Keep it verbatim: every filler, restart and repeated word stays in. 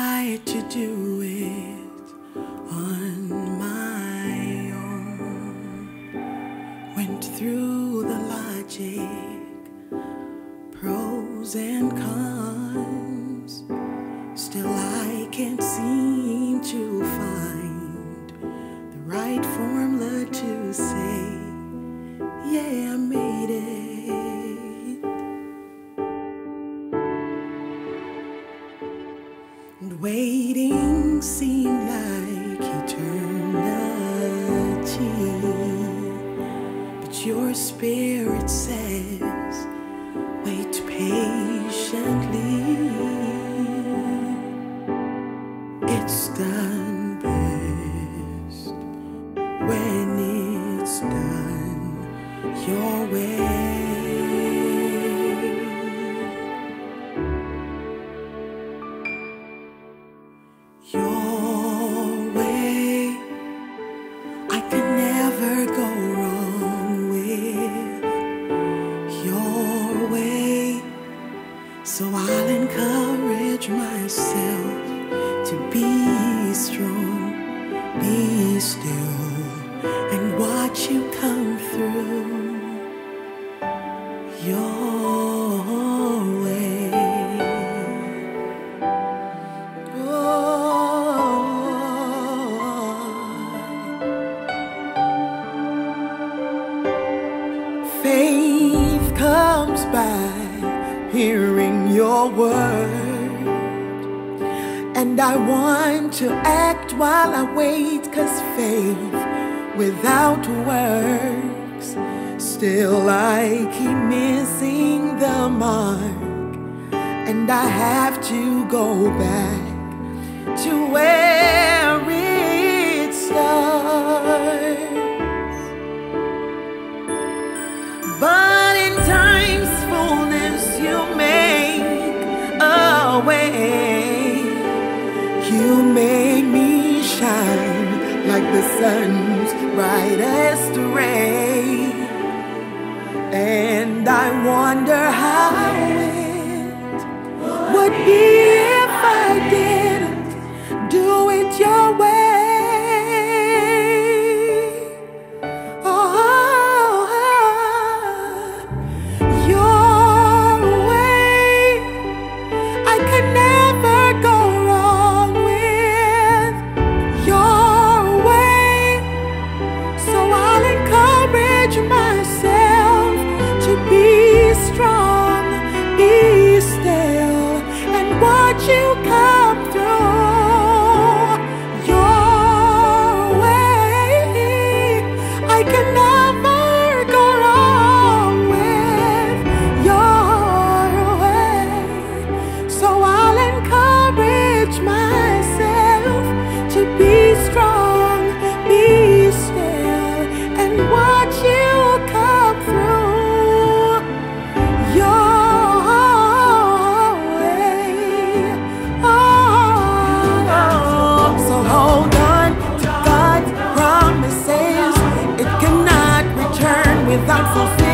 tried to do it on my own, went through the logic, pros and cons. Still I can't seem to find the right formula to say, yeah, I made it. And waiting seemed like eternity, but your spirit says, wait patiently. It's done best when it's done your way. Your way, I can never go wrong with your way. So I'll encourage myself to be strong, be still, and watch you come through your way. Faith comes by hearing your word, and I want to act while I wait, 'cause faith without works, still I keep missing the mark, and I have to go back to where it starts. But in time's fullness you make a way. You make me shine like the sun's brightest ray. And I wonder how it would be if I didn't do it your way. You come through your way. I can never go wrong with your way. So I'll encourage myself to be strong, be still, and watch you come through your without fulfilling.